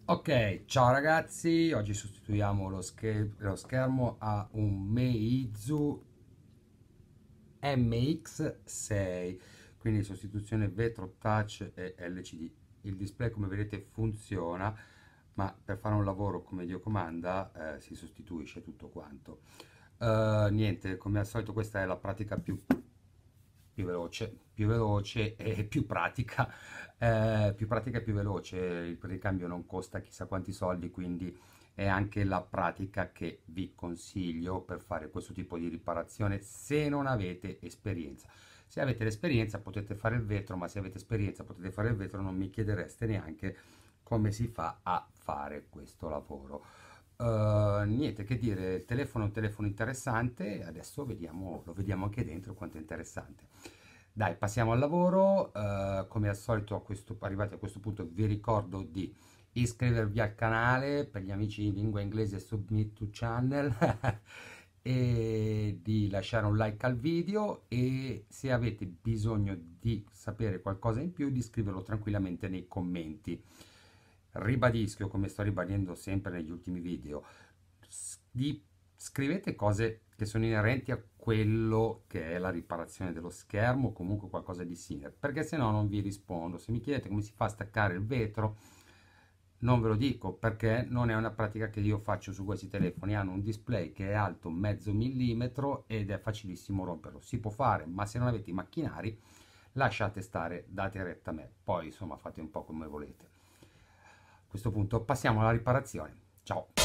Ok, ciao ragazzi, oggi sostituiamo lo schermo a un Meizu MX6, quindi sostituzione vetro touch e LCD. Il display, come vedete, funziona, ma per fare un lavoro come Dio comanda si sostituisce tutto quanto. Niente, come al solito questa è la pratica più veloce e più pratica e più veloce. Il ricambio non costa chissà quanti soldi, quindi è anche la pratica che vi consiglio per fare questo tipo di riparazione se non avete esperienza. Se avete l'esperienza potete fare il vetro, ma se avete esperienza potete fare il vetro, non mi chiedereste neanche come si fa a fare questo lavoro. Niente che dire, il telefono è un telefono interessante, adesso lo vediamo anche dentro quanto è interessante. Dai, passiamo al lavoro. Come al solito, arrivati a questo punto, vi ricordo di iscrivervi al canale per gli amici in lingua inglese, submit to channel e di lasciare un like al video, e se avete bisogno di sapere qualcosa in più di scriverlo tranquillamente nei commenti. Ribadisco, come sto ribadendo sempre negli ultimi video, scrivete cose che sono inerenti a quello che è la riparazione dello schermo o comunque qualcosa di simile, perché se no non vi rispondo. Se mi chiedete come si fa a staccare il vetro, non ve lo dico, perché non è una pratica che io faccio su questi telefoni. Hanno un display che è alto mezzo millimetro ed è facilissimo romperlo. Si può fare, ma se non avete i macchinari lasciate stare, date retta a me, poi insomma fate un po' come volete. A questo punto passiamo alla riparazione. Ciao.